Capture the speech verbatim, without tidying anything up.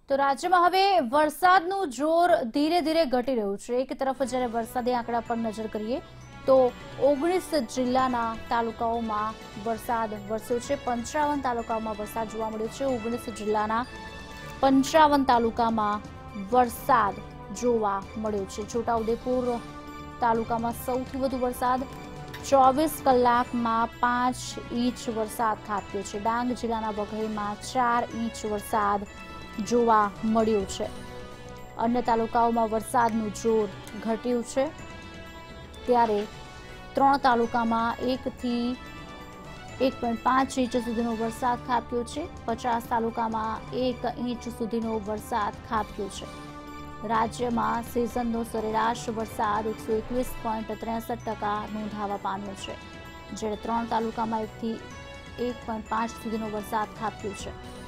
તો રાજ્યમાં હવે વરસાદનું જોર ધીરે ધીરે ઘટી રહ્યું છે। એક તરફ જ્યારે વરસાદી આંકડા પર નજર કરીએ તો ઓગણીસ જિલ્લાના તાલુકાઓમાં વરસાદ વરસ્યો છે। પંચાવન તાલુકાઓમાં વરસાદ જોવા મળ્યો છે। ઓગણીસ જિલ્લાના પંચાવન તાલુકામાં વરસાદ જોવા મળ્યો છે। છોટાઉદેપુર તાલુકામાં સૌથી વધુ વરસાદ ચોવીસ કલાકમાં પાંચ ઇંચ વરસાદ ખાબક્યો છે। ડાંગ જિલ્લાના વઘઈમાં ચાર ઇંચ વરસાદ જોવા મળ્યો છે। અન્ય તાલુકાઓમાં વરસાદનું જોર ઘટ્યું છે, ત્યારે ત્રણ તાલુકામાં એક થી એક પોઈન્ટ પાંચ ઇંચ સુધીનો વરસાદ ખાબક્યો છે। પચાસ તાલુકામાં એક ઇંચ સુધીનો વરસાદ ખાબક્યો છે। રાજ્યમાં સિઝનનો સરેરાશ વરસાદ એકસો એકવીસ પોઈન્ટ ત્રેસઠ ટકા નોંધાવા પામ્યો છે, જ્યારે ત્રણ તાલુકામાં એકથી એક પોઈન્ટ પાંચ સુધીનો વરસાદ ખાબક્યો છે।